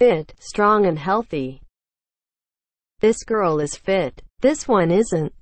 fit, strong and healthy. This girl is fit. This one isn't.